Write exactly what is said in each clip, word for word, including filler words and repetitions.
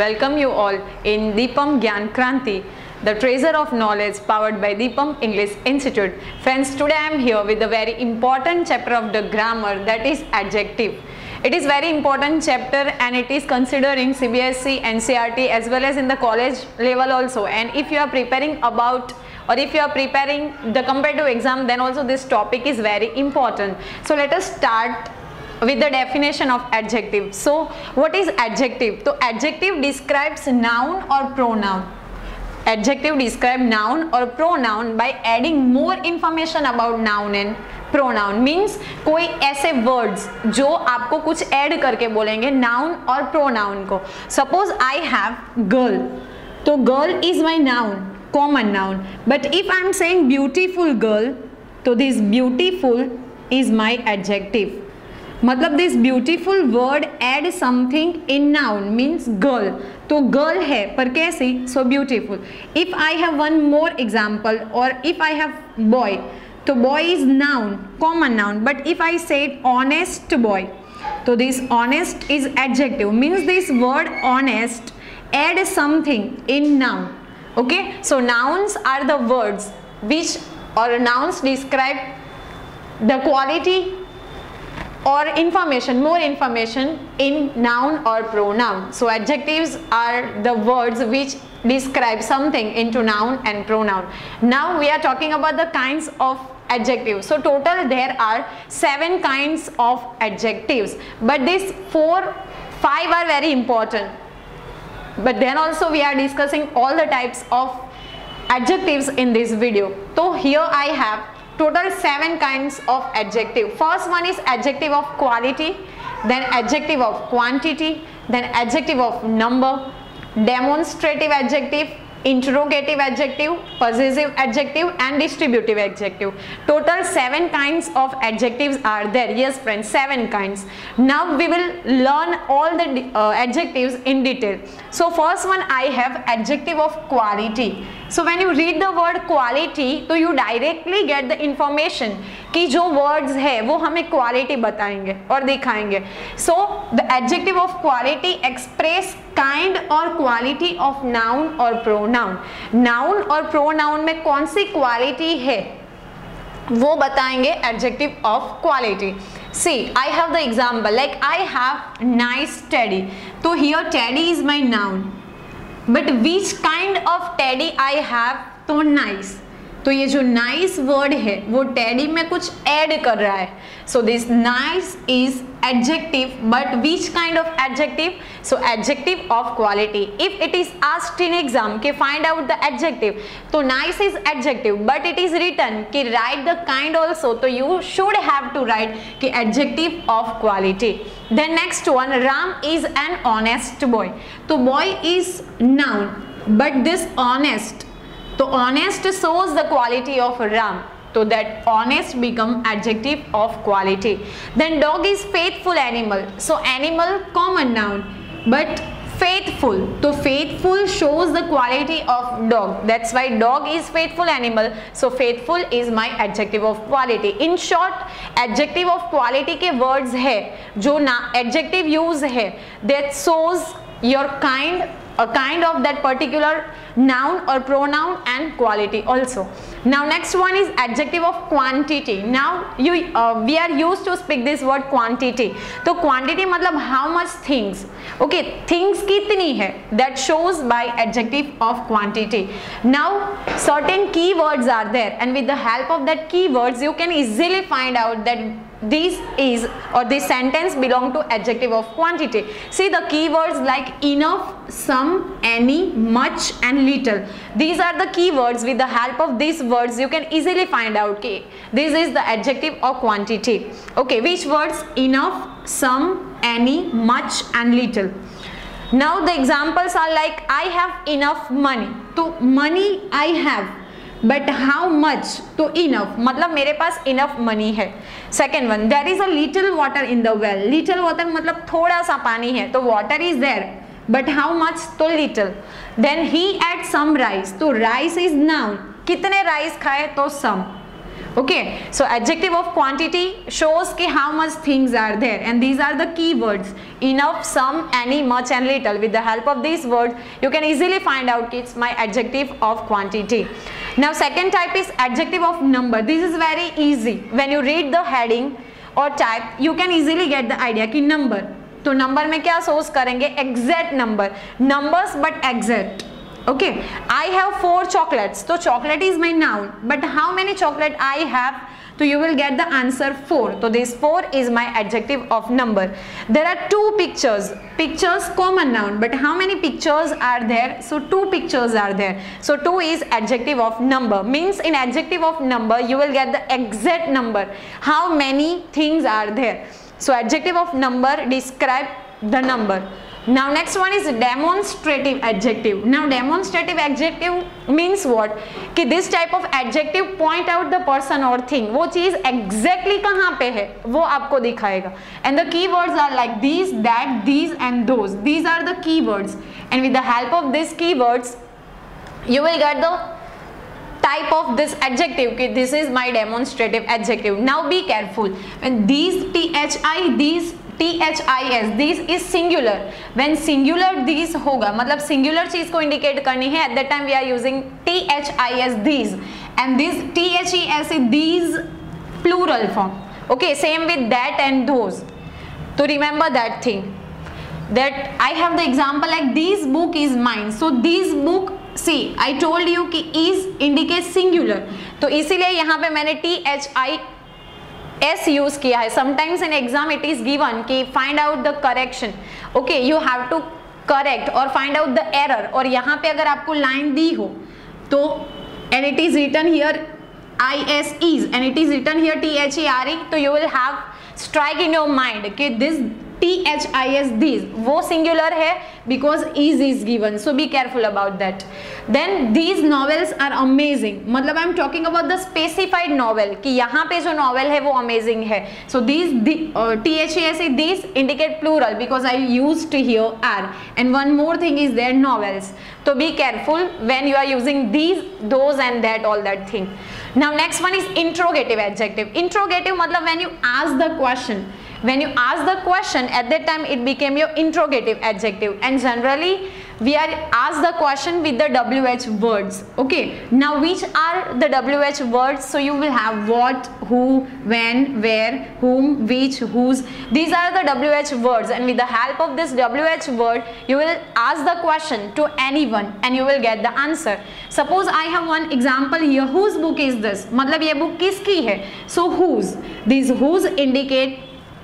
welcome you all in Deepam, Gyan, Kranti, the treasure of knowledge powered by Deepam English Institute. Friends, today I am here with a very important chapter of the grammar, that is adjective. It is very important chapter and it is considering C B S E, N C E R T as well as in the college level also. And if you are preparing about or if you are preparing the comparative exam, then also this topic is very important. So let us start with the definition of adjective. So what is adjective? So adjective describes noun or pronoun. Adjective describe noun or pronoun by adding more information about noun and pronoun. Means कोई ऐसे words जो आपको कुछ add करके बोलेंगे noun और pronoun को. Suppose I have girl, तो girl is my noun, common noun. But if I am saying beautiful girl, तो this beautiful is my adjective. मतलब this beautiful word add something in noun, means girl. तो girl है पर कैसी? So beautiful. If I have one more example, or if I have boy, तो boy is noun, common noun. But if I say honest boy, तो this honest is adjective, means this word honest add something in noun. Okay, so nouns are the words which or nouns describe the quality or information, more information in noun or pronoun. So adjectives are the words which describe something into noun and pronoun. Now we are talking about the kinds of adjectives. So total there are seven kinds of adjectives, but these four, five are very important. But then also we are discussing all the types of adjectives in this video. So here I have total seven kinds of adjective. First one is adjective of quality, then adjective of quantity, then adjective of number, demonstrative adjective, interrogative adjective, possessive adjective and distributive adjective. Total seven kinds of adjectives are there. Yes friends, seven kinds. Now we will learn all the uh, adjectives in detail. So first one I have adjective of quality. So when you read the word quality, तो you directly get the information कि जो words है वो हमें quality बताएंगे और दिखाएंगे. So the adjective of quality express kind or quality of noun or pronoun. Noun और pronoun में कौन सी quality है वो बताएंगे adjective of quality. See, I have the example like I have nice teddy. So here teddy is my noun. But which kind of teddy I have? तो nice. तो ये जो nice word है वो teddy में कुछ add कर रहा है. So this nice is adjective, but which kind of adjective? So adjective of quality. If it is asked in exam कि find out the adjective, तो nice is adjective, but it is written कि write the kind also, तो you should have to write कि adjective of quality. Then next one, Ram is an honest boy. तो boy is noun, but this honest, तो honest shows the quality of Ram. So that honest become adjective of quality. Then dog is faithful animal. So animal common noun, but faithful. So faithful shows the quality of dog. That's why dog is faithful animal. So faithful is my adjective of quality. In short, adjective of quality के words है जो ना adjective use है that shows your kind, a kind of that particular noun or pronoun and quality also. Now next one is adjective of quantity. Now you uh, we are used to speak this word quantity. तो quantity मतलब how much things. Okay, things कितनी है, that shows by adjective of quantity. Now certain keywords are there and with the help of that keywords you can easily find out that this is or this sentence belong to adjective of quantity. See the keywords like enough, some, any, much and little. These are the keywords. With the help of these words you can easily find out okay, this is the adjective of quantity. Okay, which words? Enough, some, any, much and little. Now the examples are like I have enough money. So money I have, but how much? तो enough मतलब मेरे पास enough money है. Second one, there is a little water in the well. Little water मतलब थोड़ा सा पानी है, तो water is there, but how much? तो little. Then he had some rice. तो rice is noun. कितने rice खाए? तो some. Okay, so adjective of quantity shows ki how much things are there, and these are the key words: enough, some, any, much and little. With the help of these words you can easily find out ki it's my adjective of quantity. Now second type is adjective of number. This is very easy. When you read the heading or type you can easily get the idea ki number. तो number में क्या source करेंगे? Exact number, numbers but exact. Okay, I have four chocolates. So chocolate is my noun, but how many chocolate I have? So you will get the answer four. So this four is my adjective of number. There are two pictures. Pictures common noun, but how many pictures are there? So two pictures are there. So two is adjective of number. Means in adjective of number you will get the exact number. How many things are there? So adjective of number describe the number. Now next one is demonstrative adjective. Now demonstrative adjective means what? कि this type of adjective point out the person or thing. वो चीज exactly कहाँ पे है वो आपको दिखाएगा. And the keywords are like these, that, these and those. These are the keywords. And with the help of these keywords you will get the type of this adjective. Okay, this is my demonstrative adjective. Now be careful. When these, T H I, these, T H I S, this is singular. When singular these होगा मतलब singular चीज को indicate करनी है, at that time we are using T H I S, these, and this T H E S is these plural form. Okay, same with that and those. To remember that thing, that I have the example like this book is mine. So this book, see I told you कि is indicates singular, तो इसीलिए यहाँ पे मैंने T H I S use किया है. Sometimes in exam it is given कि find out the correction. Okay, you have to correct और फाइंड आउट द एरर. और यहाँ पे अगर आपको लाइन दी हो तो and it is written here I S is and it is written here T H E R E, तो you will have strike in your mind कि this T H I S, these, वो singular है because is is given. So be careful about that. Then these novels are amazing. मतलब I'm talking about the specified novel कि यहाँ पे जो novel है वो amazing है. So these the, uh, T H E S these indicate plural because I used to here are. And one more thing is there, novels. So be careful when you are using these, those and that, all that thing. Now next one is interrogative adjective. Interrogative मतलब when you ask the question. When you ask the question, at that time it became your interrogative adjective, and generally we are asked the question with the W H words. Okay, now which are the W H words? So you will have what, who, when, where, whom, which, whose. These are the W H words, and with the help of this W H word you will ask the question to anyone and you will get the answer. Suppose I have one example here, whose book is this? मतलब ये book किसकी है? So whose. These whose indicate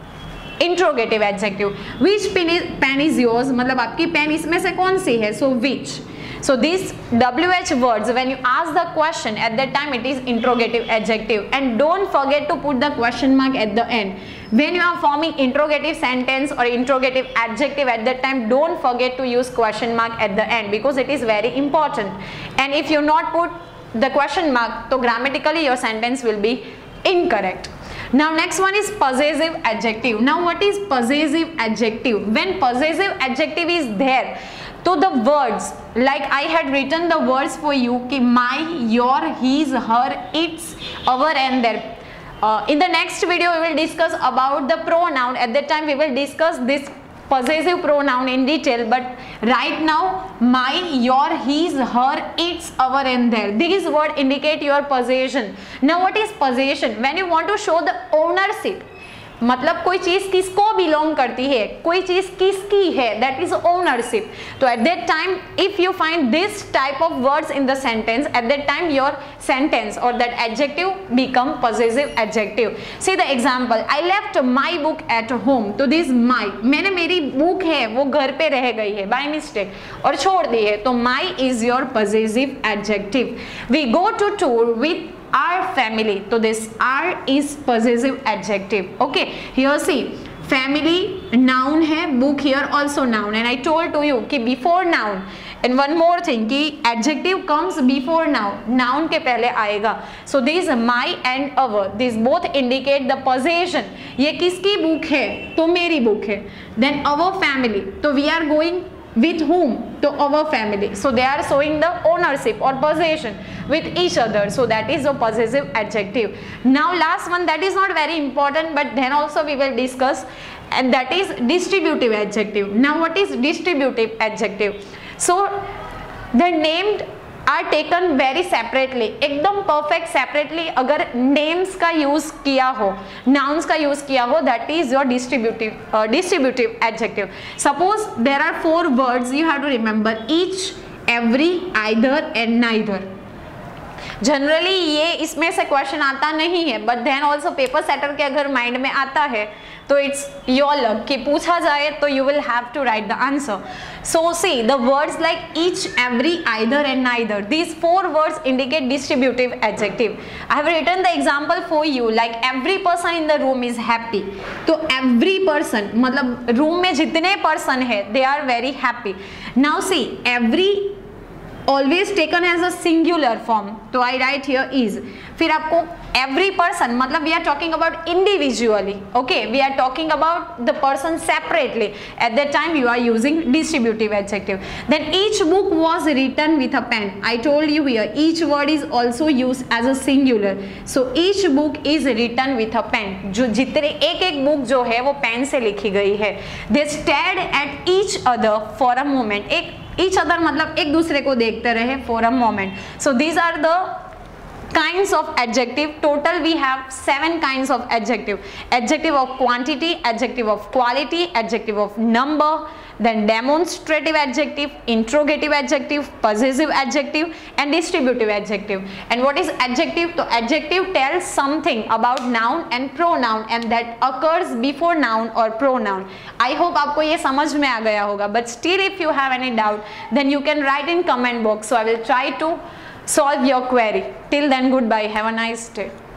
interrogative adjective. Which pen is pen is yours मतलब आपकी pen इसमें से कौन सी है? सो विच. So these W H words, when you ask the question, at that time it is interrogative adjective, and don't forget to put the question mark at the end. When you are forming interrogative sentence or interrogative adjective, at that time don't forget to use question mark at the end because it is very important. And if you not put the question mark, so grammatically your sentence will be incorrect. Now next one is possessive adjective. Now what is possessive adjective? When possessive adjective is there, so the words like I had written the words for you कि my, your, his, her, its, our and their. Uh, in the next video we will discuss about the pronoun. At that time we will discuss this possessive pronoun in detail, but right now my, your, his, her, its, our and their, these words indicate your possession. Now what is possession? When you want to show the ownership, मतलब कोई चीज किसको belong करती है, कोई चीज किसकी है, दैट इज ओनरशिप. तो at that time if you find this type of words in the sentence, at that time your sentence और that adjective become positive adjective. See the example, I left my book at home. तो this my, मैंने मेरी book है वो घर पे रह गई है बाय मिस्टेक और छोड़ दी है, तो my is your positive adjective. We go to tour with our family, so this our is possessive adjective. Okay, here see family noun है, book here also noun, and I told to you कि before noun, and one more thing कि adjective comes before noun, noun के पहले आएगा. So this my and our, these both indicate the possession. ये किसकी book है? तो मेरी book है. Then our family, तो we are going with whom? To our family. So they are showing the ownership or possession. with each other. So that is a possessive adjective. Now last one, that is not very important, but then also we will discuss, and that is distributive adjective. Now what is distributive adjective? So the named are taken very separately, एकदम perfect separately. अगर names का use किया हो, nouns का use किया हो, that is your distributive uh, distributive adjective. Suppose there are four words, you have to remember each, every, either and neither. Generally ये इसमें से क्वेश्चन आता नहीं है, but then also paper setter के अगर माइंड में आता है तो इट्स योर लक कि पूछा जाए तो you will have to write the answer. So see the words like each, every, either and neither, these four words indicate distributive adjective. I have written the example for you, like every person in the room is happy. तो every person मतलब room में जितने person है they are very happy. Now see every always taken as a singular form, तो I write here is. फिर आपको every person मतलब we are talking about individually, okay, we are talking about the person separately. At that time you are using distributive adjective. Then each book was written with a pen. I told you here each word is also used as a singular. So each book is written with a pen. जो जितने एक एक book जो है वो pen से लिखी गई है. They stared at each other for a moment. एक each other मतलब एक दूसरे को देखते रहे for a moment. So these are the kinds of adjective. Total we have seven kinds of adjective. Adjective of quantity, adjective of quality, adjective of number, then demonstrative adjective, interrogative adjective, possessive adjective and distributive adjective. And what is adjective? So adjective tells something about noun and pronoun and that occurs before noun or pronoun. I hope आपको ये समझ में आ गया होगा, but still if you have any doubt then you can write in comment box, so I will try to solve your query. Till then, goodbye, have a nice day.